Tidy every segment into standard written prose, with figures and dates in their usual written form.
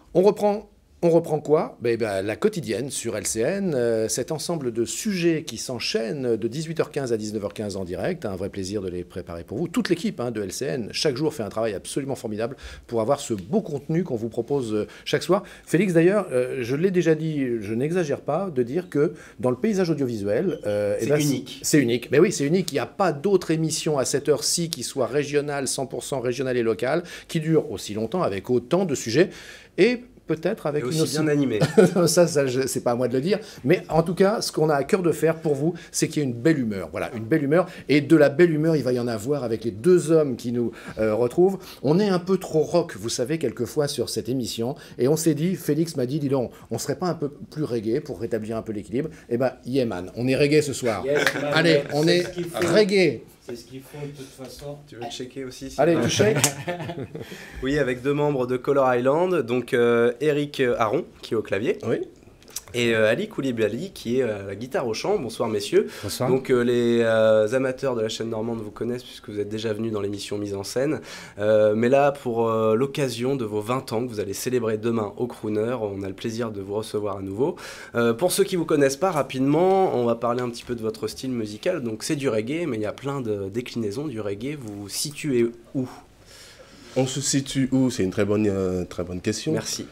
On reprend quoi? La quotidienne sur LCN, cet ensemble de sujets qui s'enchaînent de 18h15 à 19h15 en direct. Un vrai plaisir de les préparer pour vous. Toute l'équipe de LCN, chaque jour, fait un travail absolument formidable pour avoir ce beau contenu qu'on vous propose chaque soir. Félix, d'ailleurs, je l'ai déjà dit, je n'exagère pas de dire que dans le paysage audiovisuel... c'est unique. C'est unique. Mais oui, c'est unique. Il n'y a pas d'autre émission à cette heure-ci qui soit régionale, 100% régionale et locale, qui dure aussi longtemps avec autant de sujets. Et peut-être avec aussi bien animé. ça c'est pas à moi de le dire. Mais en tout cas, ce qu'on a à cœur de faire pour vous, c'est qu'il y ait une belle humeur. Voilà, une belle humeur. Et de la belle humeur, il va y en avoir avec les deux hommes qui nous retrouvent. On est un peu trop rock, vous savez, quelquefois sur cette émission. Et on s'est dit, Félix m'a dit, dis donc, on serait pas un peu plus reggae pour rétablir un peu l'équilibre? Eh ben, yeah man, on est reggae ce soir. Yes, man, allez, on est reggae. C'est ce qu'il faut de toute façon. Tu veux checker aussi Allez, tu check. Oui, avec deux membres de Color Island, donc Eric Aron qui est au clavier. Oui. Et Ali Koulibaly qui est à la guitare au chant. Bonsoir messieurs. Bonsoir. Donc les amateurs de la chaîne normande vous connaissent puisque vous êtes déjà venus dans l'émission Mise en scène. Mais là, pour l'occasion de vos 20 ans que vous allez célébrer demain au Crooner, on a le plaisir de vous recevoir à nouveau. Pour ceux qui ne vous connaissent pas, rapidement, on va parler un petit peu de votre style musical. Donc c'est du reggae, mais il y a plein de déclinaisons du reggae. Vous vous situez où ? On se situe où? C'est une très bonne question. Merci.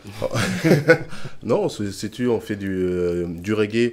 Non, on se situe, on fait du reggae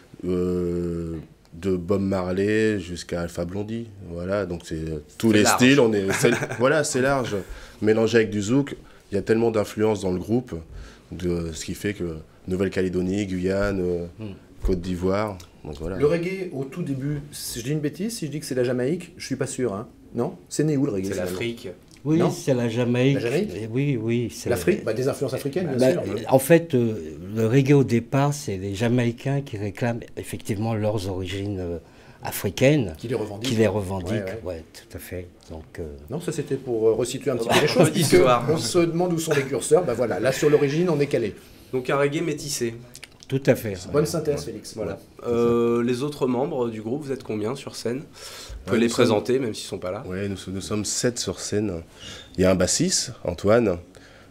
de Bob Marley jusqu'à Alpha Blondie. Voilà, donc c'est tous les large. styles. Voilà, c'est large. Mélangé avec du zouk, il y a tellement d'influences dans le groupe, ce qui fait que Nouvelle-Calédonie, Guyane, Côte d'Ivoire. Donc voilà. Le reggae, au tout début, si je dis une bêtise, si je dis que c'est la Jamaïque, je suis pas sûr. Hein. Non? C'est né où le reggae? C'est finalement l'Afrique. Oui, Non. c'est la Jamaïque. La Jamaïque? Oui. C'est L'Afrique, des influences africaines, bien sûr. En fait, le reggae au départ, c'est les Jamaïcains qui réclament effectivement leurs origines africaines. Qui les revendiquent. Qui les revendiquent, Ouais. ouais, tout à fait. Donc, Non, ça c'était pour resituer un petit peu les choses. puisque on se demande où sont les curseurs. Ben voilà, là sur l'origine, on est calé. Donc un reggae métissé. tout à fait. Bonne synthèse, Félix. Voilà. Les autres membres du groupe, vous êtes combien sur scène? Vous pouvez Ouais, les présenter, même s'ils ne sont pas là. Ouais, nous sommes 7 sur scène. Il y a un bassiste, Antoine,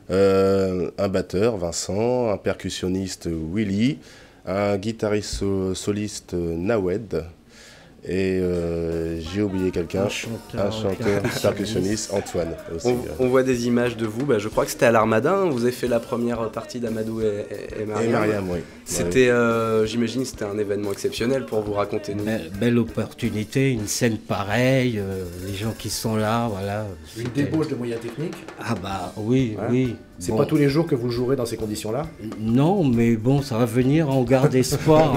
un batteur, Vincent, un percussionniste, Willy, un guitariste soliste, Nawed, et j'ai oublié quelqu'un, un chanteur percussionniste, Antoine. Aussi. On voit des images de vous, je crois que c'était à l'Armada, hein. Vous avez fait la première partie d'Amadou et Mariam. Et Mariam, oui. C'était, j'imagine, c'était un événement exceptionnel pour vous raconter. Belle opportunité, une scène pareille, les gens qui sont là, voilà. Une débauche de moyens techniques. Ah bah oui, Hein? oui. C'est Bon. pas tous les jours que vous jouerez dans ces conditions-là. Non, mais bon, ça va venir, on garde espoir.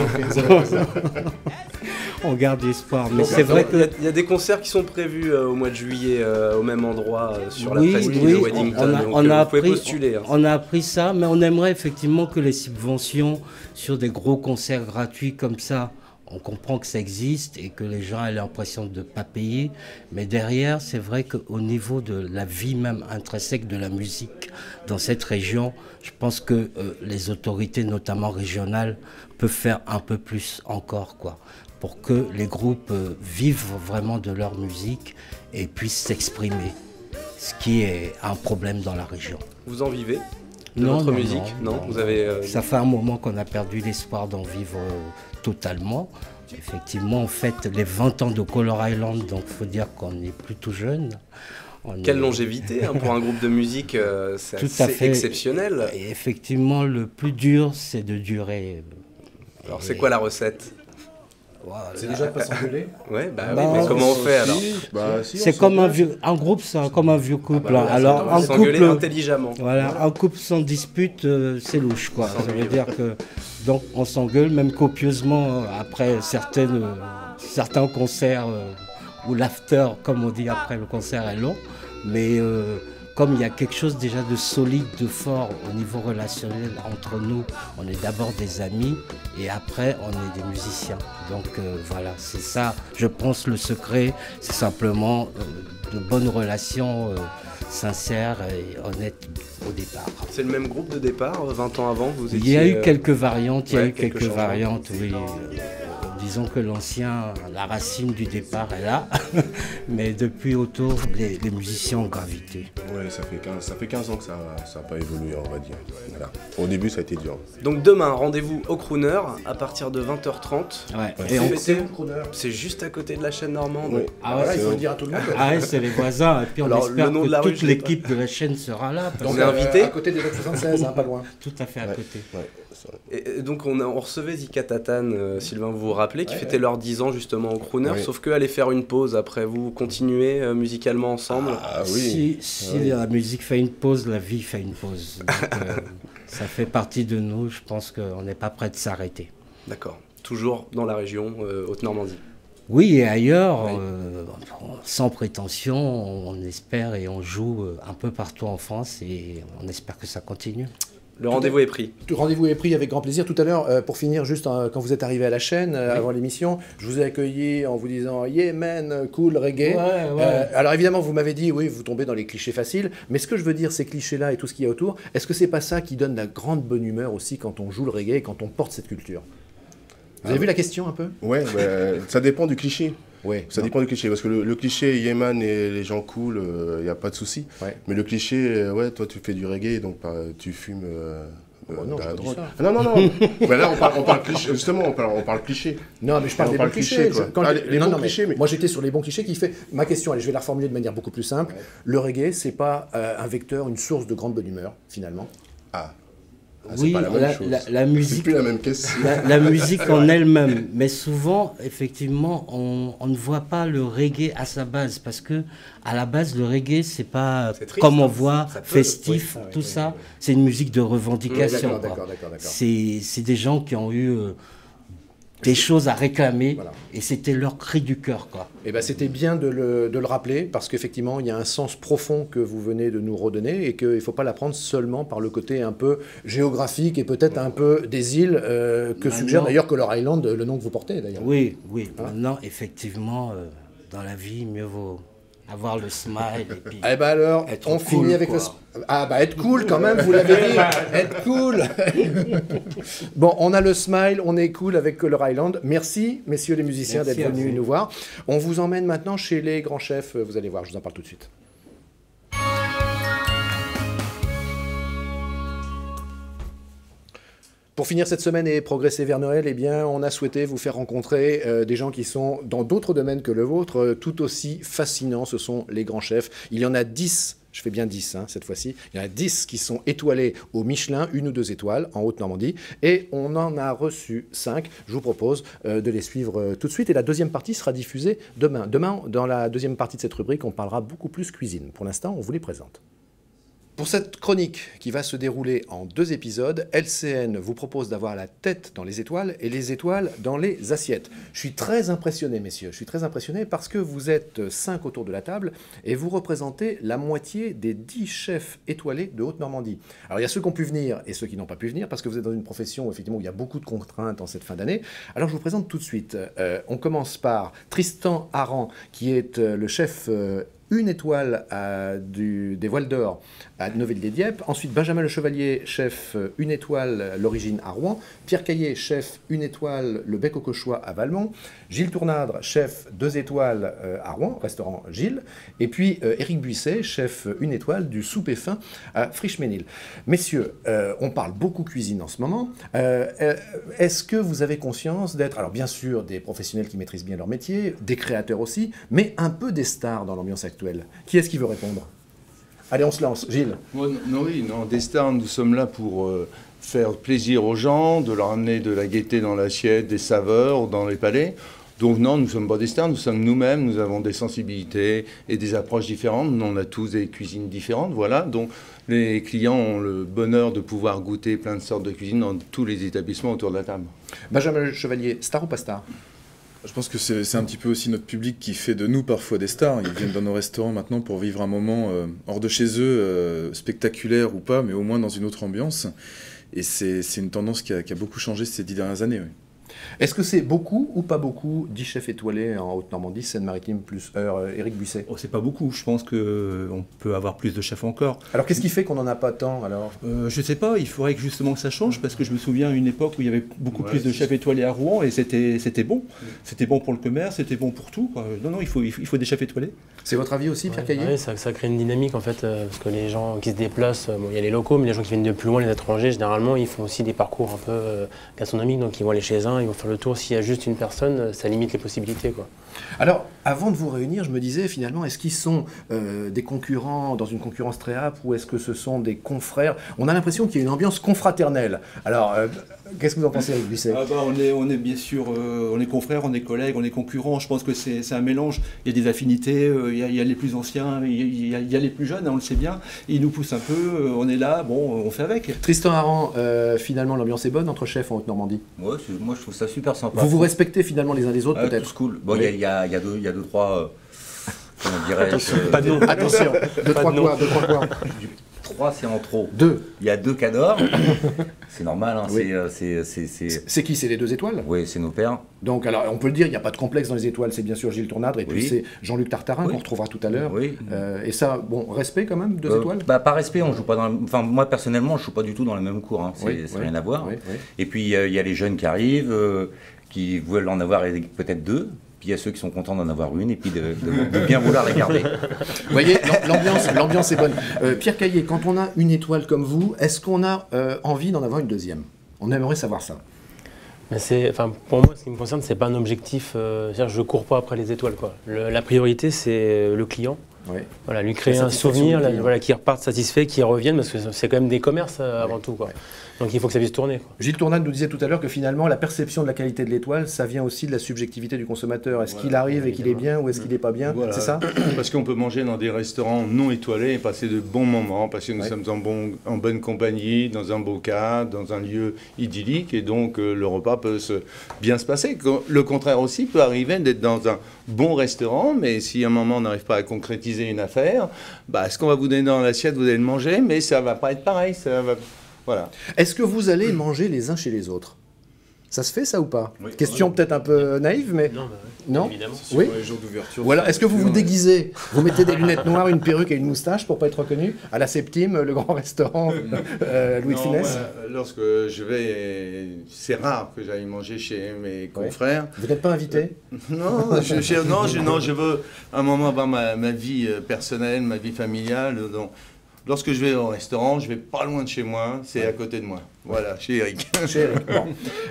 On garde espoir. Mais c'est vrai que... Il y a des concerts qui sont prévus au mois de juillet au même endroit sur la Oui, presqu'île oui, de Weddington. Vous pouvez postuler. Hein. On a appris ça, mais on aimerait effectivement que les subventions sur des gros concerts gratuits comme ça, on comprend que ça existe et que les gens aient l'impression de ne pas payer. Mais derrière, c'est vrai qu'au niveau de la vie même intrinsèque de la musique dans cette région, je pense que les autorités, notamment régionales, peuvent faire un peu plus encore, quoi, pour que les groupes vivent vraiment de leur musique et puissent s'exprimer, ce qui est un problème dans la région. Vous en vivez de votre musique? Non, vous avez. Ça fait un moment qu'on a perdu l'espoir d'en vivre totalement. Effectivement, on fête les 20 ans de Color Island, donc il faut dire qu'on n'est plus tout jeune. Quelle longévité hein, pour un groupe de musique, c'est assez exceptionnel. Et effectivement, le plus dur, c'est de durer. Alors, c'est quoi la recette? Voilà. C'est déjà de pas s'engueuler. Ouais, oui, mais comment on fait alors? C'est comme un groupe, c'est comme un vieux couple. Voilà, alors un s'engueuler couple intelligemment. Voilà, un couple sans dispute, c'est louche, quoi. Ça veut dire que donc on s'engueule même copieusement après certains concerts où l'after, comme on dit après le concert, est long, mais comme il y a quelque chose déjà de solide, de fort au niveau relationnel entre nous, on est d'abord des amis et après on est des musiciens. Donc voilà, c'est ça, je pense, le secret, c'est simplement de bonnes relations sincères et honnêtes au départ. C'est le même groupe de départ, 20 ans avant, vous étiez... Il y a eu quelques variantes, oui. Disons que l'ancien, la racine du départ est là, mais depuis autour, les musiciens ont gravité. Ouais, ça fait 15 ans que ça n'a pas évolué, on va dire. Voilà. Au début, ça a été dur. Donc demain, rendez-vous au Crooner à partir de 20h30. Ouais. Et C'est juste à côté de la chaîne normande. Ouais. Ah Voilà, ouais, il faut le dire à tout le monde. ah ouais, c'est les voisins. Et puis on Alors, espère le nom de la que rue, toute je l'ai l'équipe de la chaîne sera là. parce Donc, que- on est invité À côté des 76, pas loin. Tout à fait à côté. Ouais. Et donc on recevait Zika Tatane, Sylvain, vous vous rappelez, qui Ouais, fêtait leurs 10 ans justement au Crooner, Ouais. sauf qu'eux allaient faire une pause après. Vous continuez musicalement ensemble. Ah oui. Si la musique fait une pause, la vie fait une pause. Donc, ça fait partie de nous. Je pense qu'on n'est pas prêt de s'arrêter. D'accord. Toujours dans la région Haute-Normandie. Oui, et ailleurs, Oui. sans prétention, on espère et on joue un peu partout en France et on espère que ça continue. Le rendez-vous est pris. Tout rendez-vous est pris avec grand plaisir. Tout à l'heure, pour finir, juste quand vous êtes arrivé à la chaîne, avant l'émission, je vous ai accueilli en vous disant « Yeah man, cool, reggae Ouais. Alors évidemment, vous m'avez dit « Oui, vous tombez dans les clichés faciles ». Mais ce que je veux dire, ces clichés-là et tout ce qu'il y a autour, est-ce que c'est pas ça qui donne la grande bonne humeur aussi quand on joue le reggae et quand on porte cette culture? Vous avez vu la question un peu? Ouais, ça dépend du cliché. Oui. Ça dépend du cliché, parce que le cliché Yeman et les gens cool, il n'y a pas de souci. Ouais. Mais le cliché, ouais, toi tu fais du reggae, donc tu fumes non, de j'ai la pas dit drogue. ça. Ah, non. Mais là, on parle cliché, justement, on parle cliché. Non, mais je parle On des parle bons clichés. clichés, quoi. Quand Ah, je- les non, bons non, mais clichés, mais- moi, j'étais sur les bons clichés qui fait... Ma question, allez, je vais la reformuler de manière beaucoup plus simple. Le reggae, c'est pas un vecteur, une source de grande bonne humeur, finalement. Ah, c'est Oui, pas la même chose. la C'est musique, plus la même question. la musique en elle-même. Mais souvent, effectivement, on ne voit pas le reggae à sa base. Parce que, à la base, le reggae, c'est pas C'est triste, comme on hein. voit, Ça peut, festif, oui. Ah oui, tout oui, ça. oui. C'est une musique de revendication. D'accord. quoi. C'est des gens qui ont eu des choses à réclamer. Voilà. Et c'était leur cri du cœur, quoi. Eh ben, c'était bien de le rappeler, parce qu'effectivement, il y a un sens profond que vous venez de nous redonner, et qu'il ne faut pas l'apprendre seulement par le côté un peu géographique, et peut-être un peu des îles, que Maintenant- suggère d'ailleurs Color Island, le nom que vous portez, d'ailleurs. Oui. Hein? Maintenant, effectivement, dans la vie, mieux vaut avoir le smile et puis... Eh ben alors, Être on cool, finit avec quoi. le... Ah bah être cool quand même, vous l'avez dit, être cool. Bon, on a le smile, on est cool avec Color Island. Merci, messieurs les musiciens, Merci d'être à venus vous. nous voir. On vous emmène maintenant chez les grands chefs, vous allez voir, je vous en parle tout de suite. Pour finir cette semaine et progresser vers Noël, eh bien, on a souhaité vous faire rencontrer des gens qui sont dans d'autres domaines que le vôtre, tout aussi fascinants. Ce sont les grands chefs. Il y en a 10, je fais bien 10 cette fois-ci, il y en a 10 qui sont étoilés au Michelin, 1 ou 2 étoiles en Haute-Normandie, et on en a reçu 5. Je vous propose de les suivre tout de suite, et la deuxième partie sera diffusée demain. Demain, dans la deuxième partie de cette rubrique, on parlera beaucoup plus cuisine. Pour l'instant, on vous les présente. Pour cette chronique qui va se dérouler en 2 épisodes, LCN vous propose d'avoir la tête dans les étoiles et les étoiles dans les assiettes. Je suis très impressionné, messieurs, je suis très impressionné parce que vous êtes 5 autour de la table et vous représentez la moitié des 10 chefs étoilés de Haute-Normandie. Alors il y a ceux qui ont pu venir et ceux qui n'ont pas pu venir parce que vous êtes dans une profession effectivement où il y a beaucoup de contraintes en cette fin d'année. Alors je vous présente tout de suite. On commence par Tristan Aran qui est le chef... 1 étoile des Voiles d'Or à Neuville-les-Dieppe. Ensuite, Benjamin Le Chevalier, chef 1 étoile, l'origine à Rouen. Pierre Caillé, chef 1 étoile, le Bec au Cauchois à Valmont. Gilles Tournadre, chef 2 étoiles à Rouen, restaurant Gilles. Et puis Éric Buisset, chef 1 étoile du Souper Fin à Frischménil. Messieurs, on parle beaucoup cuisine en ce moment. Est-ce que vous avez conscience d'être, alors bien sûr, des professionnels qui maîtrisent bien leur métier, des créateurs aussi, mais un peu des stars dans l'ambiance actuelle? Qui est-ce qui veut répondre? Allez, on se lance. Gilles. Non, des stars, nous sommes là pour faire plaisir aux gens, de leur amener de la gaieté dans l'assiette, des saveurs dans les palais. Donc non, nous ne sommes pas des stars, nous sommes nous-mêmes, nous avons des sensibilités et des approches différentes. On a tous des cuisines différentes, voilà. Donc les clients ont le bonheur de pouvoir goûter plein de sortes de cuisines dans tous les établissements autour de la table. Benjamin Le Chevalier, star ou pas star? Je pense que c'est un petit peu aussi notre public qui fait de nous parfois des stars. Ils viennent dans nos restaurants maintenant pour vivre un moment hors de chez eux, spectaculaire ou pas, mais au moins dans une autre ambiance. Et c'est une tendance qui a beaucoup changé ces 10 dernières années. Oui. Est-ce que c'est beaucoup ou pas beaucoup 10 chefs étoilés en Haute-Normandie, Seine-Maritime plus Heure, Éric Buisset? Oh, c'est pas beaucoup, je pense qu'on peut avoir plus de chefs encore. Alors qu'est-ce qui fait qu'on n'en a pas tant alors? Je sais pas, il faudrait que justement que ça change, parce que je me souviens à une époque où il y avait beaucoup plus de chefs étoilés à Rouen, et c'était bon. C'était bon pour le commerce, c'était bon pour tout, quoi. Non, il faut des chefs étoilés. C'est votre avis aussi, Pierre Caillé? Oui, ça crée une dynamique en fait, parce que les gens qui se déplacent, bon, il y a les locaux, mais les gens qui viennent de plus loin, les étrangers, généralement, ils font aussi des parcours un peu gastronomiques, donc ils vont aller chez un, ils vont faire le tour. S'il y a juste une personne, ça limite les possibilités, quoi. Alors, avant de vous réunir, je me disais finalement, est-ce qu'ils sont des concurrents dans une concurrence très âpre ou est-ce que ce sont des confrères? On a l'impression qu'il y a une ambiance confraternelle. Alors, qu'est-ce que vous en pensez, Éric Buisset? On est bien sûr, on est confrères, on est collègues, on est concurrents. Je pense que c'est un mélange. Il y a des affinités, il y a les plus anciens, il y a les plus jeunes, on le sait bien. Ils nous poussent un peu, on est là, bon, on fait avec. Tristan Harand, finalement, l'ambiance est bonne entre chefs en Haute-Normandie? Ouais, moi je trouve ça super sympa. Vous respectez finalement les uns les autres, peut-être? Tout cool. Bon, il y a deux, trois. Comment dirais-je Pas de nom. Attention, deux, trois quoi? 3, c'est en trop. 2. Il y a 2 cadors. C'est normal, hein, Oui. C'est qui? C'est les 2 étoiles? Oui, c'est nos pères. Donc, alors, on peut le dire, il n'y a pas de complexe dans les étoiles, c'est bien sûr Gilles Tournadre, et puis Oui. c'est Jean-Luc Tartarin Oui. qu'on retrouvera tout à l'heure. Oui. Et ça, bon, respect quand même, 2 étoiles? Par respect, on joue pas dans la... Enfin, moi personnellement, je joue pas du tout dans la même cour, hein. C'est rien à voir. Oui. Et puis, il y a les jeunes qui arrivent, qui veulent en avoir peut-être 2. Puis il y a ceux qui sont contents d'en avoir une et puis de bien vouloir les garder. Vous voyez, l'ambiance est bonne. Pierre Caillé, quand on a une étoile comme vous, est-ce qu'on a envie d'en avoir une deuxième? On aimerait savoir ça. Mais pour moi, ce qui me concerne, c'est pas un objectif. C'est-à-dire, je cours pas après les étoiles, quoi. La priorité, c'est le client. Oui. Voilà, lui créer La un satisfaction souvenir, du client. voilà, qu'il reparte satisfait, qu'il revienne, parce que c'est quand même des commerces avant tout, quoi. Ouais. Donc il faut que ça puisse tourner, quoi. Gilles Tournade nous disait tout à l'heure que finalement, la perception de la qualité de l'étoile, ça vient aussi de la subjectivité du consommateur. Est-ce qu'il arrive et qu'il est bien ou est-ce qu'il n'est pas bien? Voilà. C'est ça? Parce qu'on peut manger dans des restaurants non étoilés et passer de bons moments, parce que nous sommes en bonne compagnie, dans un beau cadre, dans un lieu idyllique, et donc le repas peut bien se passer. Le contraire aussi peut arriver d'être dans un bon restaurant, mais si à un moment on n'arrive pas à concrétiser une affaire, ce qu'on va vous donner dans l'assiette, vous allez le manger, mais ça ne va pas être pareil. Voilà. Est-ce que vous allez manger les uns chez les autres? Ça se fait ça ou pas? Oui. Question peut-être un peu naïve, mais... Non, Non, évidemment. Oui. Pour les jours d'ouverture. Voilà. Est-ce que vous vous déguisez? Vous mettez des lunettes noires, une perruque et une moustache pour pas être reconnu à la Septime, le grand restaurant Louis de Non, Funès? lorsque je vais, c'est rare que j'aille manger chez mes confrères. Vous n'êtes pas invité? Non, je veux un moment avoir ma vie personnelle, ma vie familiale. Donc, lorsque je vais au restaurant, je vais pas loin de chez moi, c'est à côté de moi. Voilà, chez Eric. Chez Eric. Bon.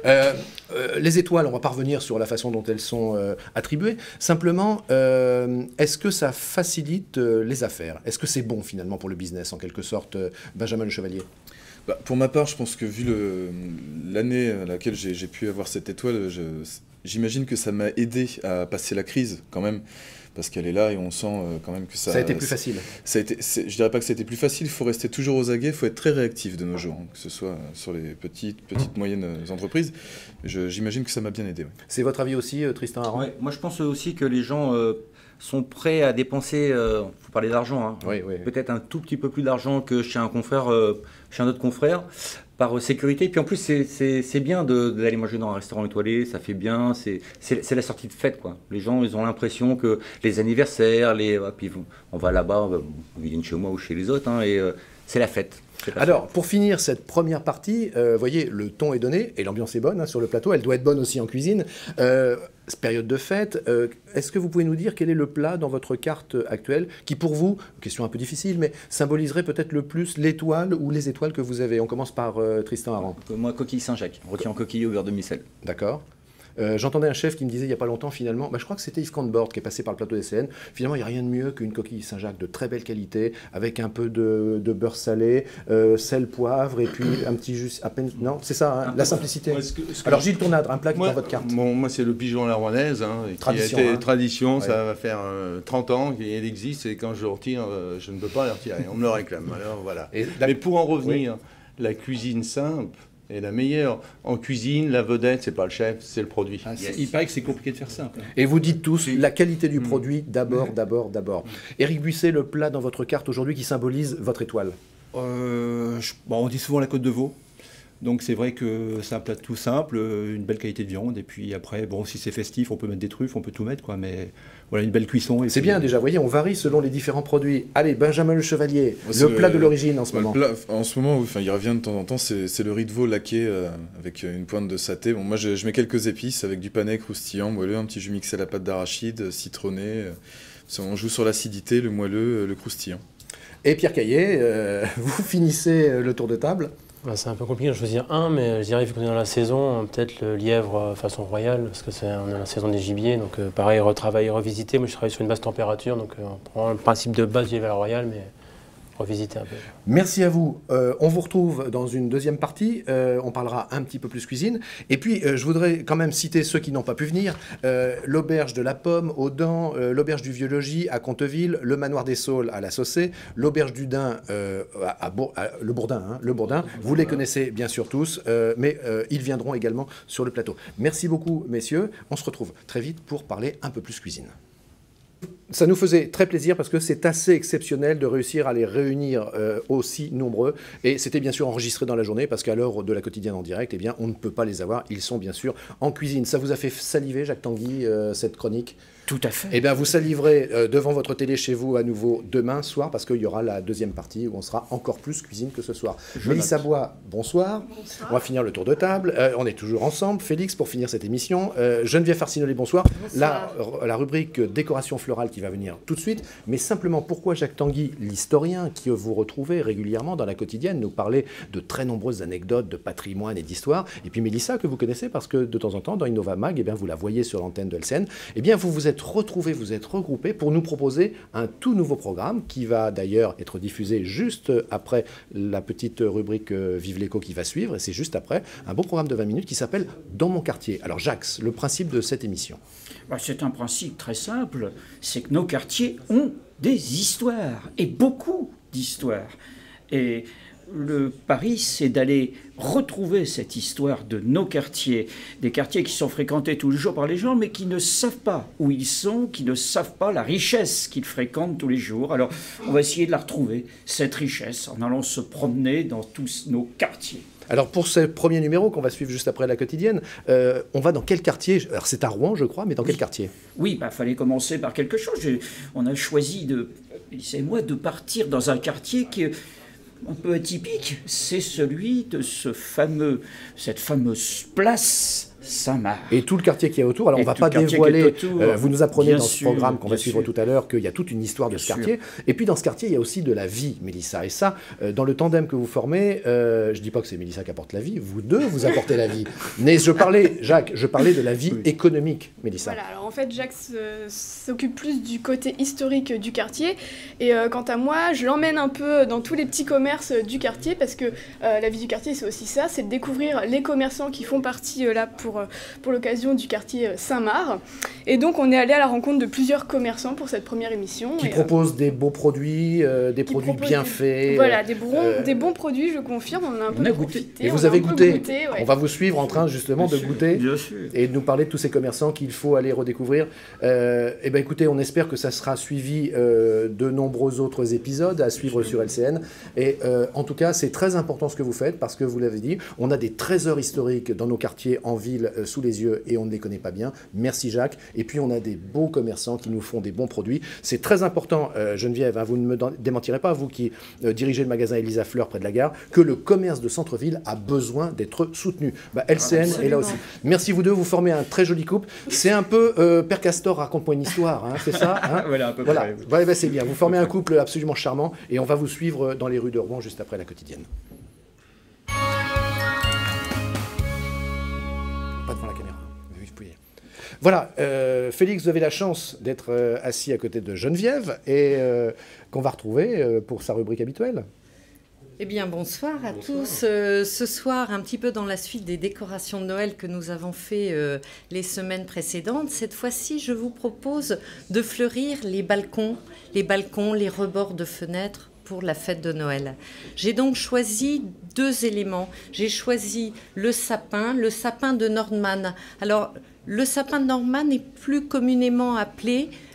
Les étoiles, on va pas revenir sur la façon dont elles sont attribuées. Simplement, est-ce que ça facilite les affaires? Est-ce que c'est bon finalement pour le business en quelque sorte, Benjamin Le Chevalier? Pour ma part, je pense que vu l'année à laquelle j'ai pu avoir cette étoile, j'imagine que ça m'a aidé à passer la crise quand même. Parce qu'elle est là et on sent quand même que ça... Ça a été plus facile. Je dirais pas que c'était plus facile, il faut rester toujours aux aguets, il faut être très réactif de nos jours, hein, que ce soit sur les petites moyennes entreprises. J'imagine que ça m'a bien aidé. Ouais. C'est votre avis aussi, Tristan Harand? Ouais, moi je pense aussi que les gens sont prêts à dépenser, faut parler d'argent, hein, Oui. peut-être un tout petit peu plus d'argent que chez un confrère, chez un autre confrère, par sécurité. Et puis en plus, c'est bien d'aller manger dans un restaurant étoilé, ça fait bien, c'est la sortie de fête, quoi. Les gens, ils ont l'impression que les anniversaires, puis on va là-bas, ils viennent chez moi ou chez les autres, hein, et c'est la fête. Alors, pour finir cette première partie, voyez, le ton est donné et l'ambiance est bonne sur le plateau. Elle doit être bonne aussi en cuisine. Période de fête, est-ce que vous pouvez nous dire quel est le plat dans votre carte actuelle qui, pour vous, question un peu difficile, mais symboliserait peut-être le plus l'étoile ou les étoiles que vous avez? On commence par Tristan Harand. Moi, coquille Saint-Jacques, rôti en coquille au beurre de micelle. D'accord. J'entendais un chef qui me disait il n'y a pas longtemps finalement, je crois que c'était Yves Cantbord qui est passé par le plateau DCN, finalement il n'y a rien de mieux qu'une coquille Saint-Jacques de très belle qualité, avec un peu de beurre salé, sel, poivre, et puis un petit jus à peine... Non, c'est ça, hein, la simplicité. Alors Gilles Tournadre, un plat qui est dans votre carte. Moi c'est le pigeon à la rouennaise, hein, Tradition, qui a été hein. tradition, Ouais. ça va faire 30 ans qu'il existe, et quand je le retire, je ne peux pas le retirer, on me le réclame. Alors voilà. Mais pour en revenir, la cuisine simple est la meilleure. En cuisine, la vedette, c'est pas le chef, c'est le produit. Il paraît que c'est compliqué de faire simple. Et vous dites tous la qualité du produit d'abord. Éric Buisset, le plat dans votre carte aujourd'hui qui symbolise votre étoile? On dit souvent la côte de veau. Donc c'est vrai que c'est un plat tout simple, une belle qualité de viande, et puis après, bon, si c'est festif, on peut mettre des truffes, on peut tout mettre, quoi, mais voilà, une belle cuisson. C'est bien déjà, vous voyez, on varie selon les différents produits. Allez, Benjamin le Chevalier, Ouais, le plat de l'origine en ce moment. En ce moment, enfin, il revient de temps en temps, c'est le riz de veau laqué avec une pointe de saté. Bon, moi, je mets quelques épices avec du panais croustillant, moelleux, un petit jus mixé à la pâte d'arachide, citronné. On joue sur l'acidité, le moelleux, le croustillant. Et Pierre Caillet, vous finissez le tour de table. C'est un peu compliqué de choisir un, mais je dirais, vu qu'on est dans la saison, peut-être le lièvre façon royale, parce que on est dans la saison des gibiers, donc pareil, retravailler, revisiter. Moi, je travaille sur une basse température, donc on prend le principe de base du lièvre royal, mais revisiter un peu. Merci à vous. On vous retrouve dans une deuxième partie. On parlera un petit peu plus cuisine. Et puis, je voudrais quand même citer ceux qui n'ont pas pu venir. L'auberge de la Pomme, au Dents, l'auberge du Vieux-Logis à Conteville, le manoir des Saules à la Saucée, l'auberge du Dain le Bourdin. Hein, le Bourdin. Vous les connaissez bien sûr tous, mais ils viendront également sur le plateau. Merci beaucoup, messieurs. On se retrouve très vite pour parler un peu plus cuisine. Ça nous faisait très plaisir parce que c'est assez exceptionnel de réussir à les réunir aussi nombreux. Et c'était bien sûr enregistré dans la journée parce qu'à l'heure de la quotidienne en direct, eh bien, on ne peut pas les avoir. Ils sont bien sûr en cuisine. Ça vous a fait saliver, Jacques Tanguy, cette chronique ? Tout à fait. Eh bien, vous saliverez devant votre télé chez vous à nouveau demain soir parce qu'il y aura la deuxième partie où on sera encore plus cuisine que ce soir. Mélissa Bois, bonsoir. Bonsoir. On va finir le tour de table. On est toujours ensemble. Félix, pour finir cette émission. Geneviève Farcinolé, bonsoir. Bonsoir. La rubrique décoration florale qui va venir tout de suite. Mais simplement, pourquoi Jacques Tanguy, l'historien que vous retrouvez régulièrement dans la quotidienne, nous parlait de très nombreuses anecdotes, de patrimoine et d'histoire. Et puis Mélissa, que vous connaissez parce que de temps en temps, dans Innova Mag, eh bien, vous la voyez sur l'antenne de LCN. Eh bien, vous vous êtes retrouvés, vous êtes regroupés pour nous proposer un tout nouveau programme qui va d'ailleurs être diffusé juste après la petite rubrique Vive l'écho qui va suivre. Et c'est juste après un beau programme de 20 minutes qui s'appelle Dans mon quartier. Alors Jacques, le principe de cette émission. C'est un principe très simple, c'est que nos quartiers ont des histoires, et beaucoup d'histoires. Et le pari, c'est d'aller retrouver cette histoire de nos quartiers, des quartiers qui sont fréquentés tous les jours par les gens, mais qui ne savent pas où ils sont, qui ne savent pas la richesse qu'ils fréquentent tous les jours. Alors, on va essayer de la retrouver, cette richesse, en allant se promener dans tous nos quartiers. Alors pour ce premier numéro qu'on va suivre juste après la quotidienne, on va dans quel quartier? Alors c'est à Rouen je crois, mais dans quel quartier? Oui, fallait commencer par quelque chose. On a choisi, c'est moi, de partir dans un quartier qui est un peu atypique. C'est celui de cette fameuse place Saint-Marc. Et tout le quartier qui est autour. Alors on ne va pas dévoiler, vous nous apprenez dans ce programme qu'on va suivre tout à l'heure qu'il y a toute une histoire de ce quartier. Et puis dans ce quartier, il y a aussi de la vie, Mélissa. Et ça, dans le tandem que vous formez, je ne dis pas que c'est Mélissa qui apporte la vie, vous deux, vous apportez la vie. Mais Jacques, je parlais de la vie économique, Mélissa. Voilà, alors en fait, Jacques s'occupe plus du côté historique du quartier. Et quant à moi, je l'emmène un peu dans tous les petits commerces du quartier parce que la vie du quartier, c'est aussi ça, c'est de découvrir les commerçants qui font partie là pour l'occasion du quartier Saint-Marc. Et donc on est allé à la rencontre de plusieurs commerçants pour cette première émission. Qui proposent des beaux produits, des produits bien faits. Voilà, des bons produits, je confirme, on a un peu profité. Et vous avez goûté, on va vous suivre en train justement de goûter et de nous parler de tous ces commerçants qu'il faut aller redécouvrir. Et ben écoutez, on espère que ça sera suivi de nombreux autres épisodes à suivre sur LCN. Et en tout cas, c'est très important ce que vous faites parce que vous l'avez dit, on a des trésors historiques dans nos quartiers en ville sous les yeux et on ne les connaît pas bien. Merci Jacques. Et puis on a des beaux commerçants qui nous font des bons produits. C'est très important, Geneviève, hein, vous ne me démentirez pas, vous qui dirigez le magasin Elisa Fleur près de la gare, que le commerce de centre-ville a besoin d'être soutenu. LCN est là aussi. Merci vous deux, vous formez un très joli couple. C'est un peu Père Castor, raconte-moi une histoire, hein, c'est ça hein Voilà, à peu voilà. près. Ouais, c'est bien. Vous formez un couple absolument charmant et on va vous suivre dans les rues de Rouen juste après la quotidienne. Pas devant la caméra. Oui, vous pouvez. Voilà, Félix, vous avez la chance d'être assis à côté de Geneviève et qu'on va retrouver pour sa rubrique habituelle. Eh bien, bonsoir à tous. Ce soir, un petit peu dans la suite des décorations de Noël que nous avons fait les semaines précédentes, cette fois-ci, je vous propose de fleurir les balcons, les rebords de fenêtres pour la fête de Noël. J'ai donc choisi 2 éléments. J'ai choisi le sapin de Nordmann. Alors, le sapin de Nordmann est plus communément appelé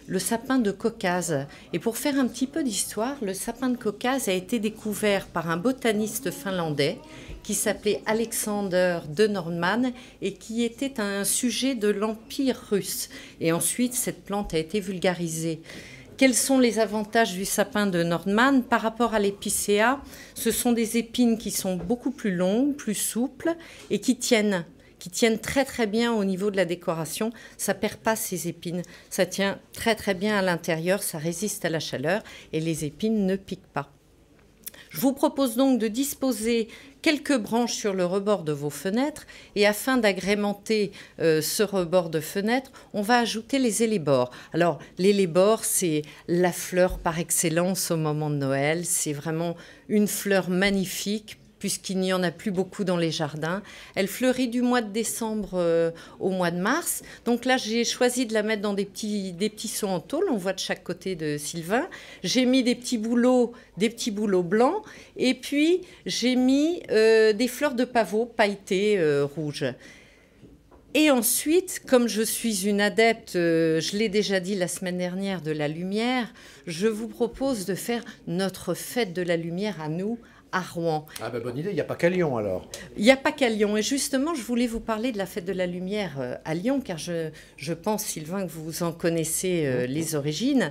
le sapin de Caucase. Et pour faire un petit peu d'histoire, le sapin de Caucase a été découvert par un botaniste finlandais qui s'appelait Alexander de Nordman et qui était un sujet de l'Empire russe. Et ensuite, cette plante a été vulgarisée. Quels sont les avantages du sapin de Nordman par rapport à l'épicéa? Ce sont des épines qui sont beaucoup plus longues, plus souples et qui tiennent très très bien au niveau de la décoration. Ça ne perd pas ses épines, ça tient très très bien à l'intérieur, ça résiste à la chaleur et les épines ne piquent pas. Je vous propose donc de disposer quelques branches sur le rebord de vos fenêtres et afin d'agrémenter ce rebord de fenêtre, on va ajouter les élébores. Alors l'élébore, c'est la fleur par excellence au moment de Noël, c'est vraiment une fleur magnifique puisqu'il n'y en a plus beaucoup dans les jardins. Elle fleurit du mois de décembre au mois de mars. Donc là, j'ai choisi de la mettre dans des petits seaux en tôle. On voit de chaque côté de Sylvain. J'ai mis des petits bouleaux blancs. Et puis, j'ai mis des fleurs de pavot pailletées rouges. Et ensuite, comme je suis une adepte, je l'ai déjà dit la semaine dernière, de la lumière, je vous propose de faire notre fête de la lumière à nous, à Rouen. Ah ben bonne idée, il n'y a pas qu'à Lyon alors. Il n'y a pas qu'à Lyon. Et justement, je voulais vous parler de la fête de la lumière à Lyon, car je pense, Sylvain, que vous en connaissez les origines.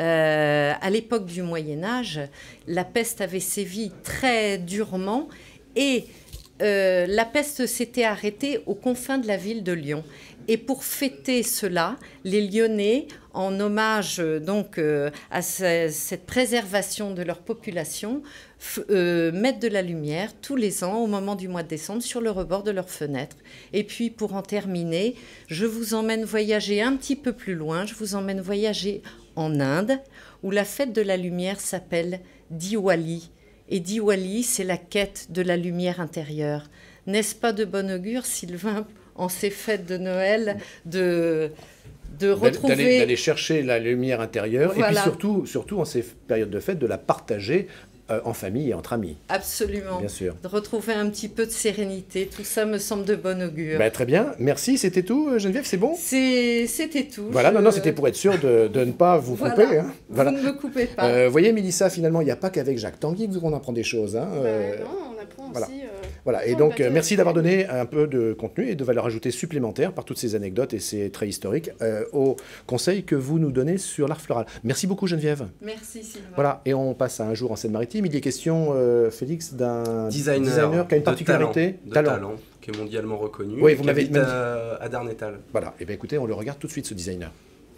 À l'époque du Moyen-Âge, la peste avait sévi très durement et la peste s'était arrêtée aux confins de la ville de Lyon. Et pour fêter cela, les Lyonnais, en hommage donc à cette préservation de leur population, mettent de la lumière tous les ans au moment du mois de décembre sur le rebord de leurs fenêtres. Et puis pour en terminer, je vous emmène voyager un petit peu plus loin, je vous emmène voyager en Inde, où la fête de la lumière s'appelle Diwali. Et Diwali, c'est la quête de la lumière intérieure. N'est-ce pas de bon augure, Sylvain, en ces fêtes de Noël, de retrouver... D'aller chercher la lumière intérieure, voilà. Et puis surtout en ces périodes de fête, de la partager en famille et entre amis. Absolument. Bien sûr. De retrouver un petit peu de sérénité, tout ça me semble de bon augure. Ben, très bien, merci, c'était tout Geneviève, c'est bon? C'était tout. Voilà, non, c'était pour être sûr de ne pas vous couper. Hein. Voilà. Vous ne me coupez pas. Vous voyez Mélissa, finalement, il n'y a pas qu'avec Jacques Tanguy qu'on apprend des choses. Hein. Non, on apprend voilà. aussi... Voilà, et donc merci d'avoir donné un peu de contenu et de valeur ajoutée supplémentaire par toutes ces anecdotes et ces traits historiques aux conseils que vous nous donnez sur l'art floral. Merci beaucoup Geneviève. Merci Sylvain. Voilà, et on passe à un jour en Seine-Maritime. Il y est question, Félix, d'un designer qui a une particularité. Talent, qui est mondialement reconnu, oui, vous qui m'avez habite à Darnétal. Voilà, et bien écoutez, on le regarde tout de suite ce designer.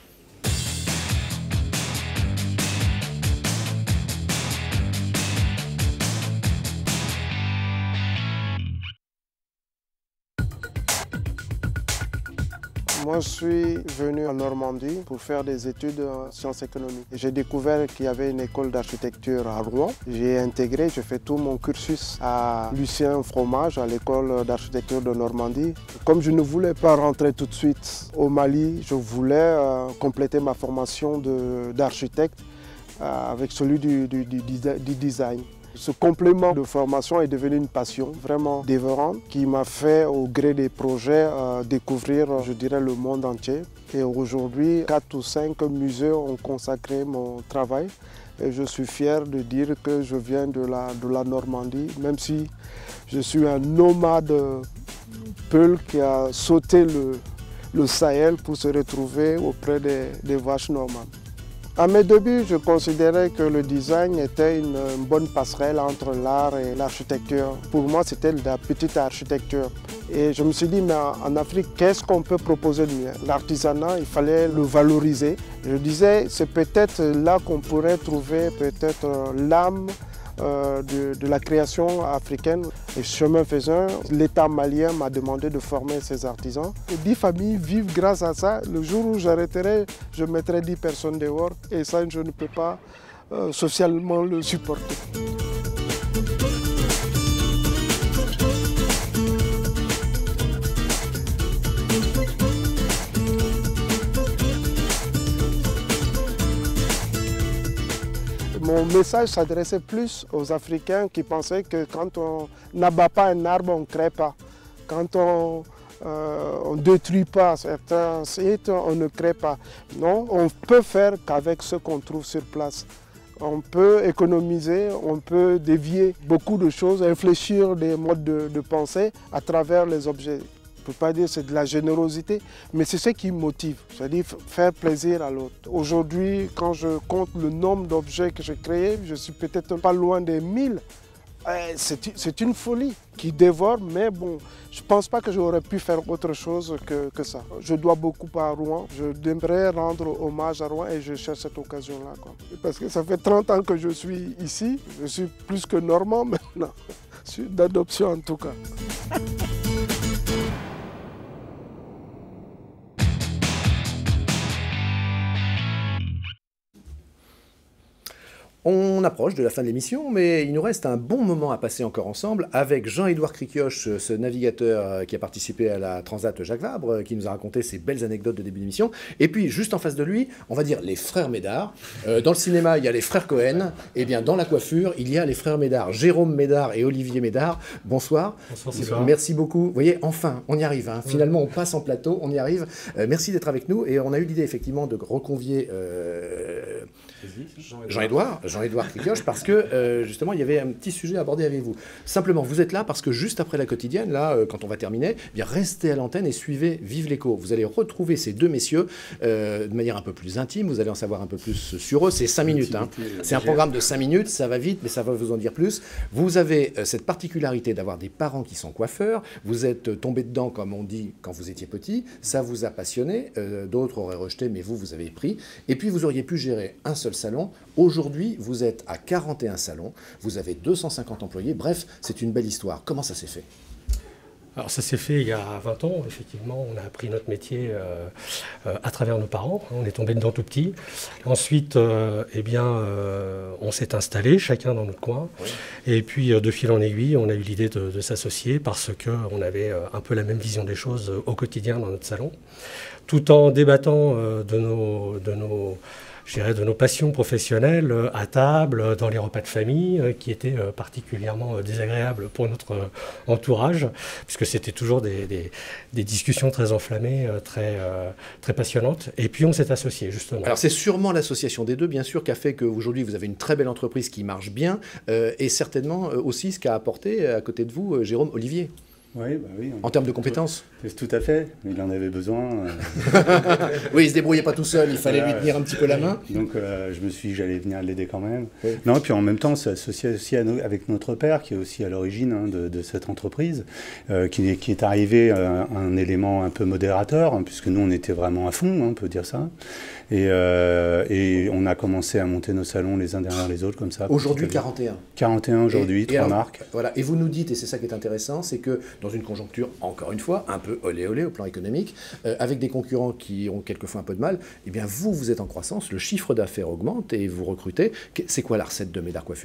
Moi, je suis venu en Normandie pour faire des études en sciences économiques. J'ai découvert qu'il y avait une école d'architecture à Rouen. J'ai intégré, j'ai fait tout mon cursus à Lucien Fromage, à l'école d'architecture de Normandie. Comme je ne voulais pas rentrer tout de suite au Mali, je voulais compléter ma formation d'architecte avec celui du design. Ce complément de formation est devenu une passion vraiment dévorante qui m'a fait, au gré des projets, découvrir, je dirais, le monde entier. Et aujourd'hui, 4 ou 5 musées ont consacré mon travail. Et je suis fier de dire que je viens de la Normandie, même si je suis un nomade peul qui a sauté le Sahel pour se retrouver auprès des vaches normandes. À mes débuts, je considérais que le design était une bonne passerelle entre l'art et l'architecture. Pour moi, c'était de la petite architecture. Et je me suis dit, mais en Afrique, qu'est-ce qu'on peut proposer de mieux? L'artisanat, il fallait le valoriser. Je disais, c'est peut-être là qu'on pourrait trouver peut-être l'âme de la création africaine. Et chemin faisant, l'État malien m'a demandé de former ces artisans. Et 10 familles vivent grâce à ça. Le jour où j'arrêterai, je mettrai 10 personnes dehors. Et ça, je ne peux pas socialement le supporter. Mon message s'adressait plus aux Africains qui pensaient que quand on n'abat pas un arbre, on ne crée pas. Quand on on ne détruit pas certains sites, on ne crée pas. Non, on peut faire qu'avec ce qu'on trouve sur place. On peut économiser, on peut dévier beaucoup de choses, infléchir des modes de pensée à travers les objets. Je ne peux pas dire que c'est de la générosité, mais c'est ce qui me motive, c'est-à-dire faire plaisir à l'autre. Aujourd'hui, quand je compte le nombre d'objets que j'ai créés, je suis peut-être pas loin des 1000. C'est une folie qui dévore, mais bon, je ne pense pas que j'aurais pu faire autre chose que ça. Je dois beaucoup à Rouen, je devrais rendre hommage à Rouen et je cherche cette occasion-là. Parce que ça fait 30 ans que je suis ici, je suis plus que normand maintenant, je suis d'adoption en tout cas. On approche de la fin de l'émission, mais il nous reste un bon moment à passer encore ensemble avec Jean-Édouard Krikioche, ce navigateur qui a participé à la Transat Jacques Vabre, qui nous a raconté ses belles anecdotes de début d'émission. Et puis, juste en face de lui, on va dire les frères Médard. Dans le cinéma, il y a les frères Cohen. Et bien, dans la coiffure, il y a les frères Médard, Jérôme Médard et Olivier Médard. Bonsoir. Bonsoir. Merci beaucoup. Vous voyez, enfin, on y arrive. Hein. Finalement, on passe en plateau, on y arrive. Merci d'être avec nous. Et on a eu l'idée, effectivement, de reconvier Jean-Édouard Krikioche, parce que justement il y avait un petit sujet à aborder avec vous. Simplement, vous êtes là parce que juste après la quotidienne, là, quand on va terminer, eh bien restez à l'antenne et suivez Vive l'écho. Vous allez retrouver ces deux messieurs de manière un peu plus intime, vous allez en savoir un peu plus sur eux. C'est 5 minutes. Hein. C'est un programme de 5 minutes, ça va vite, mais ça va vous en dire plus. Vous avez cette particularité d'avoir des parents qui sont coiffeurs. Vous êtes tombé dedans, comme on dit, quand vous étiez petit. Ça vous a passionné. D'autres auraient rejeté, mais vous avez pris. Et puis vous auriez pu gérer un seul salon. Aujourd'hui, vous êtes à 41 salons, vous avez 250 employés, bref, c'est une belle histoire. Comment ça s'est fait ? Alors ça s'est fait il y a 20 ans, effectivement, on a appris notre métier à travers nos parents, on est tombé dedans tout petit. Ensuite, on s'est installé, chacun dans notre coin, oui. Et puis de fil en aiguille, on a eu l'idée de s'associer parce qu'on avait un peu la même vision des choses au quotidien dans notre salon, tout en débattant de nos passions professionnelles à table, dans les repas de famille, qui étaient particulièrement désagréables pour notre entourage, puisque c'était toujours des discussions très enflammées, très passionnantes. Et puis on s'est associés, justement. Alors c'est sûrement l'association des deux, bien sûr, qui a fait qu'aujourd'hui vous avez une très belle entreprise qui marche bien, et certainement aussi ce qu'a apporté à côté de vous, Jérôme, Olivier. Oui, en termes de compétences. Tout à fait, il en avait besoin. Oui, il ne se débrouillait pas tout seul, il fallait lui tenir un petit peu la main. Donc je me suis dit que j'allais venir l'aider quand même. Oui. Non, et puis en même temps, c'est associé aussi avec notre père, qui est aussi à l'origine de cette entreprise, qui est arrivé un élément un peu modérateur, hein, puisque nous on était vraiment à fond, hein, on peut dire ça. Et on a commencé à monter nos salons les uns derrière les autres comme ça. Aujourd'hui, 41. 41 aujourd'hui, 3 marques. Voilà. Et vous nous dites, et c'est ça qui est intéressant, c'est que dans une conjoncture, encore une fois, un peu olé olé au plan économique, avec des concurrents qui ont quelquefois un peu de mal, eh bien vous êtes en croissance, le chiffre d'affaires augmente et vous recrutez. C'est quoi la recette de Médard Coiffure ?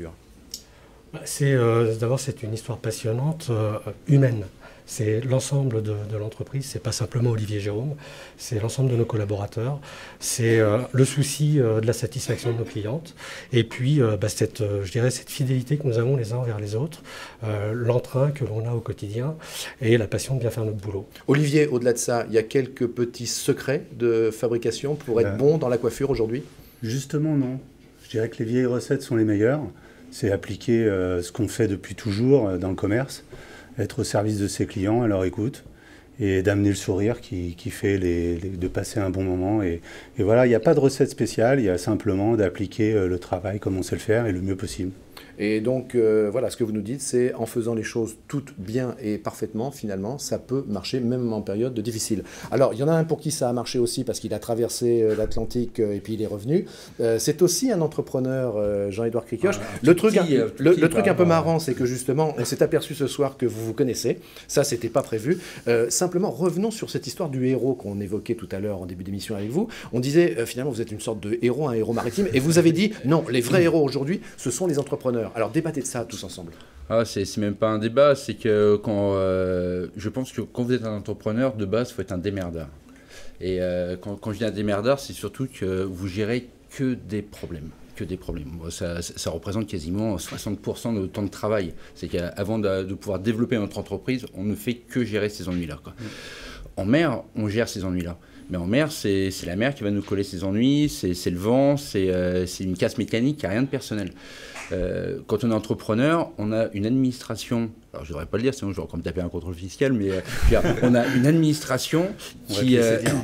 D'abord, c'est une histoire passionnante, humaine. C'est l'ensemble de l'entreprise, c'est pas simplement Olivier Jérôme, c'est l'ensemble de nos collaborateurs, c'est le souci de la satisfaction de nos clientes, et puis cette fidélité que nous avons les uns envers les autres, l'entrain que l'on a au quotidien, et la passion de bien faire notre boulot. Olivier, au-delà de ça, il y a quelques petits secrets de fabrication pour être bon dans la coiffure aujourd'hui ? Justement, non. Je dirais que les vieilles recettes sont les meilleures. C'est appliquer ce qu'on fait depuis toujours dans le commerce, être au service de ses clients, à leur écoute, et d'amener le sourire qui fait de passer un bon moment. Et voilà, il n'y a pas de recette spéciale, il y a simplement d'appliquer le travail comme on sait le faire et le mieux possible. Et donc, voilà, ce que vous nous dites, c'est en faisant les choses toutes bien et parfaitement, finalement, ça peut marcher même en période difficile. Alors, il y en a un pour qui ça a marché aussi parce qu'il a traversé l'Atlantique et puis il est revenu. C'est aussi un entrepreneur, Jean-Édouard Krikioche. Le truc un peu marrant, c'est que justement, on s'est aperçu ce soir que vous vous connaissez. Ça, c'était pas prévu. Simplement, revenons sur cette histoire du héros qu'on évoquait tout à l'heure en début d'émission avec vous. On disait, finalement, vous êtes une sorte de héros, un héros maritime. Et vous avez dit, non, les vrais héros aujourd'hui, ce sont les entrepreneurs. Alors débattez de ça tous ensemble. C'est même pas un débat, c'est que je pense que quand vous êtes un entrepreneur, de base, il faut être un démerdeur. Et quand je dis un démerdeur, c'est surtout que vous gérez que des problèmes. que des problèmes. Moi, ça représente quasiment 60% de notre temps de travail. C'est qu'avant de pouvoir développer notre entreprise, on ne fait que gérer ces ennuis-là, quoi. En mer, on gère ces ennuis-là. Mais en mer, c'est la mer qui va nous coller ses ennuis, c'est le vent, c'est une casse mécanique, il n'y a rien de personnel. Quand on est entrepreneur, on a une administration, alors je ne devrais pas le dire, sinon je vais encore me taper un contrôle fiscal, mais on a une administration qui...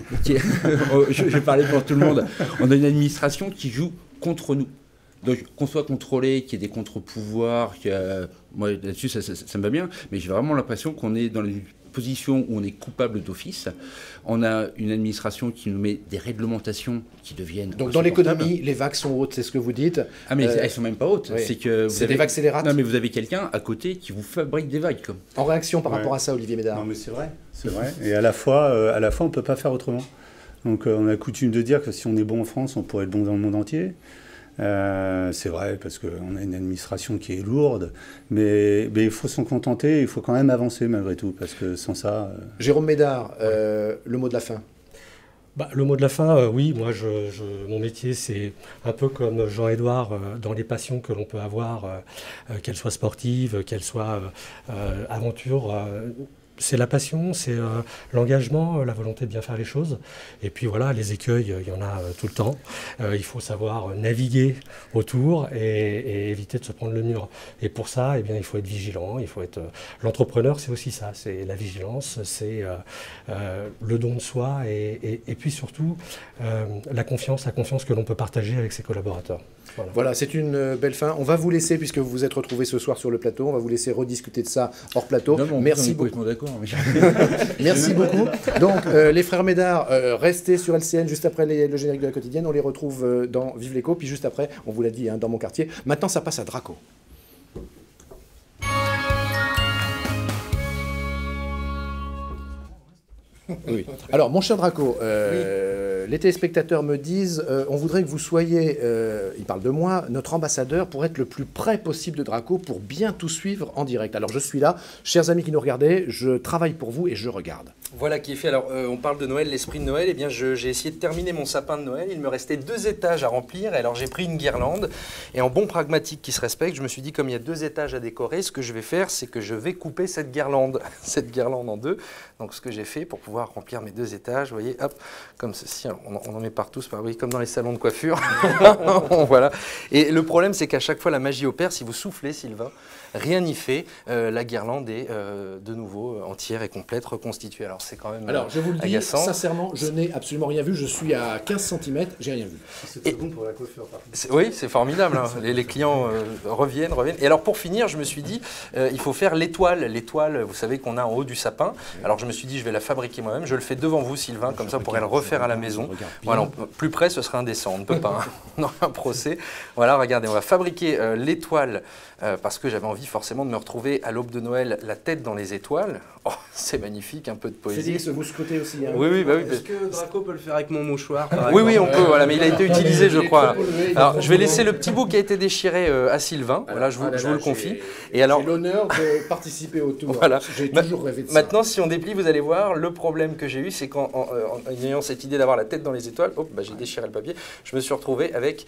je vais parler pour tout le monde. On a une administration qui joue contre nous. Donc qu'on soit contrôlé, qu'il y ait des contre-pouvoirs, moi là-dessus ça me va bien, mais j'ai vraiment l'impression qu'on est dans une position où on est coupable d'office. On a une administration qui nous met des réglementations qui deviennent... Donc dans l'économie, les vagues sont hautes, c'est ce que vous dites. Ah mais elles sont même pas hautes. Oui. C'est que c'est des vagues scélérates. Non mais vous avez quelqu'un à côté qui vous fabrique des vagues. Comme. En réaction par rapport à ça, Olivier Médard. Non mais c'est vrai. Et à la fois on ne peut pas faire autrement. Donc on a coutume de dire que si on est bon en France, on pourrait être bon dans le monde entier. C'est vrai parce qu'on a une administration qui est lourde, mais il faut s'en contenter, il faut quand même avancer malgré tout, parce que sans ça... Jérôme Médard, le mot de la fin. Le mot de la fin, oui, moi, mon métier, c'est un peu comme Jean-Édouard dans les passions que l'on peut avoir, qu'elles soient sportives, qu'elles soient aventures. C'est la passion, c'est l'engagement, la volonté de bien faire les choses. Et puis voilà, les écueils, il y en a tout le temps. Il faut savoir naviguer autour et éviter de se prendre le mur. Et pour ça, eh bien, il faut être vigilant. Il faut être l'entrepreneur, c'est aussi ça. C'est la vigilance, c'est le don de soi et puis surtout la confiance que l'on peut partager avec ses collaborateurs. Voilà, c'est une belle fin. On va vous laisser, puisque vous vous êtes retrouvés ce soir sur le plateau, on va vous laisser rediscuter de ça hors plateau. Non, merci beaucoup. D'accord. Merci beaucoup. Donc, les frères Médard, restez sur LCN juste après le générique de la quotidienne. On les retrouve dans Vive l'Écho. Puis juste après, on vous l'a dit, dans mon quartier. Maintenant, ça passe à Draco. Oui. Alors, mon cher Draco, les téléspectateurs me disent on voudrait que vous soyez, ils parlent de moi, notre ambassadeur pour être le plus près possible de Draco, pour bien tout suivre en direct. Alors, je suis là. Chers amis qui nous regardez, je travaille pour vous et je regarde. Voilà qui est fait. Alors, on parle de Noël, l'esprit de Noël. Eh bien, j'ai essayé de terminer mon sapin de Noël. Il me restait 2 étages à remplir. Et alors, j'ai pris une guirlande. Et en bon pragmatique qui se respecte, je me suis dit, comme il y a 2 étages à décorer, ce que je vais faire, c'est que je vais couper cette guirlande en 2. Donc, ce que j'ai fait pour pouvoir remplir mes 2 étages, vous voyez, hop, comme ceci. Alors, on en met partout, oui, comme dans les salons de coiffure. Voilà. Et le problème, c'est qu'à chaque fois, la magie opère. Si vous soufflez, Sylvain, rien n'y fait. La guirlande est de nouveau entière et complète, reconstituée. Alors, c'est quand même je vous le dis, agaçant. sincèrement, je n'ai absolument rien vu. Je suis à 15 cm, j'ai rien vu. C'est bon pour la coiffure, par contre. Oui, c'est formidable. Hein. Les clients reviennent. Et alors, pour finir, je me suis dit, il faut faire l'étoile. L'étoile, vous savez qu'on a en haut du sapin. Alors, je me suis dit, je vais la fabriquer moi-même. Je le fais devant vous, Sylvain, comme ça, on pourrait le refaire à la maison. Voilà, plus près, ce serait indécent. On ne peut pas. Hein. On aura un procès. Voilà, regardez, on va fabriquer l'étoile parce que j'avais envie forcément de me retrouver à l'aube de Noël, la tête dans les étoiles. Oh, c'est magnifique, un peu de poésie. Félix, vous scotez aussi. Hein. Oui, bah oui. Est-ce que Draco peut le faire avec mon mouchoir Oui, on peut, voilà, mais il a été utilisé, je crois. Alors, je vais laisser le petit bout qui a été déchiré à Sylvain. Voilà, je vous le confie. Et alors, j'ai l'honneur de participer au tour. Voilà. J'ai toujours rêvé de ça. Maintenant, si on déplie, vous allez voir, le problème que j'ai eu, c'est qu'en ayant cette idée d'avoir la tête dans les étoiles, j'ai déchiré le papier, je me suis retrouvé avec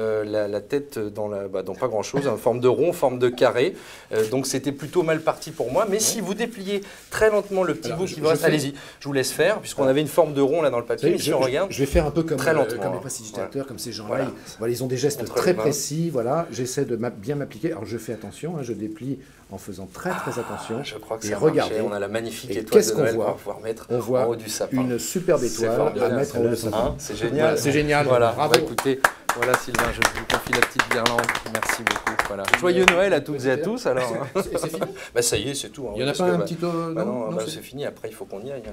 la tête dans pas grand-chose, en forme de rond, forme de carré. Donc, c'était plutôt mal parti pour moi. Mais si vous dépliez très lentement le petit bout qui vous reste, allez-y, je vous laisse faire, puisqu'on avait une forme de rond là dans le papier. Mais si on regarde, je vais faire un peu comme les prestidigitateurs, comme ces gens-là. Voilà, ils ont des gestes très précis. Voilà, j'essaie de bien m'appliquer. Alors, je fais attention, je déplie en faisant très attention. Je crois que et ça regardez, on a la magnifique étoile de Noël qu'on va pouvoir mettre en haut du sapin. Une superbe étoile à mettre en haut du sapin. C'est génial. Voilà, c'est génial. Voilà, bravo. Écoutez, voilà Sylvain, je vous confie la petite guirlande. Merci beaucoup. Voilà. Joyeux Noël à toutes et à tous. Alors. C'est fini. Ça y est, c'est tout. Il n'y en a pas un petit peu. Non, c'est fini. Après, il faut qu'on y aille.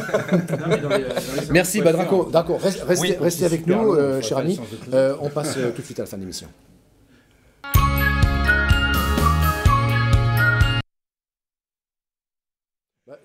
Merci, Draco. Restez avec nous, chers amis. On passe tout de suite à la fin de l'émission.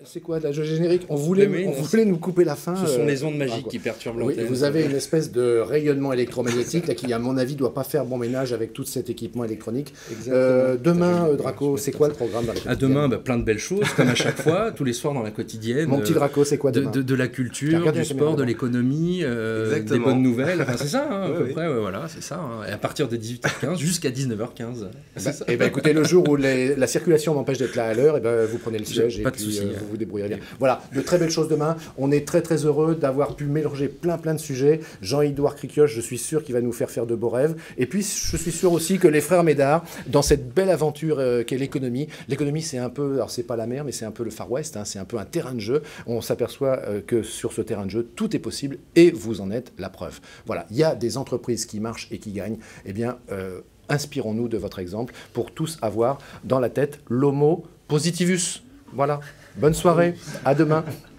C'est quoi le générique? On voulait nous couper la fin. Ce sont les ondes magiques qui perturbent l'antenne. Oui, vous avez une espèce de rayonnement électromagnétique là, qui, à mon avis, ne doit pas faire bon ménage avec tout cet équipement électronique. Demain, Draco, c'est quoi le programme dans la quotidienne? Demain, plein de belles choses, comme à chaque fois, tous les soirs dans la quotidienne. Mon petit Draco, c'est quoi demain? De la culture, du sport, de l'économie, des bonnes nouvelles. Enfin, c'est ça, à peu près. Voilà, c'est ça. Et à partir de 18h15 jusqu'à 19h15. Écoutez, le jour où la circulation m'empêche d'être là à l'heure, vous prenez le siège et puis vous vous débrouillez bien. Voilà, de très belles choses demain. On est très très heureux d'avoir pu mélanger plein de sujets. Jean-Édouard Cricioche, je suis sûr qu'il va nous faire de beaux rêves. Et puis je suis sûr aussi que les frères Médard, dans cette belle aventure qu'est l'économie, c'est un peu, alors c'est pas la mer, mais c'est un peu le Far West, c'est un peu un terrain de jeu. On s'aperçoit que sur ce terrain de jeu, tout est possible et vous en êtes la preuve. Voilà, il y a des entreprises qui marchent et qui gagnent. Eh bien, inspirons-nous de votre exemple pour tous avoir dans la tête l'homo positivus. Voilà. Bonne soirée, à demain.